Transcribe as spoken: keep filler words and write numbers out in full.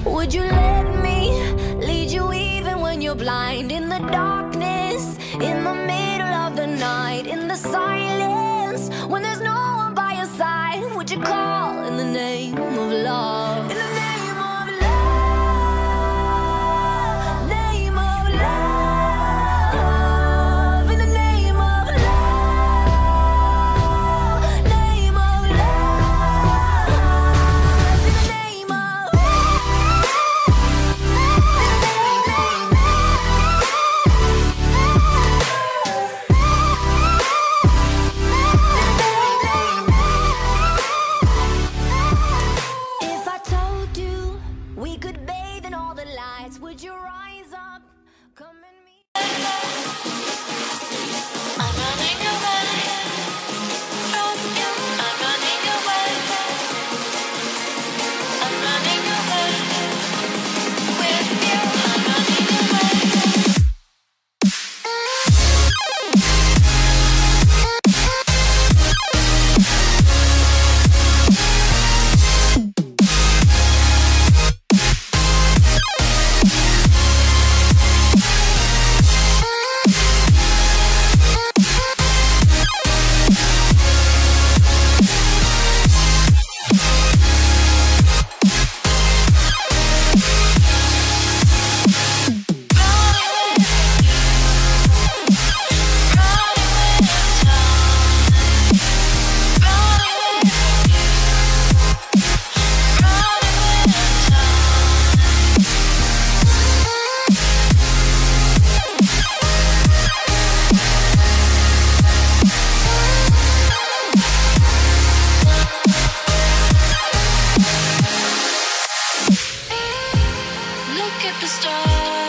Would you let me lead you even when you're blind? In the darkness, in the middle of the night, in the silence, when there's no one by your side, would you call in the name of love? In the name of love, name of love, in the name of love, name of love, in the name of If I told you we could bathe in all the lights, would you rise up, come and meet? I'm running away from you. I'm running away. I'm running away with you. I'm running away. Look at the stars.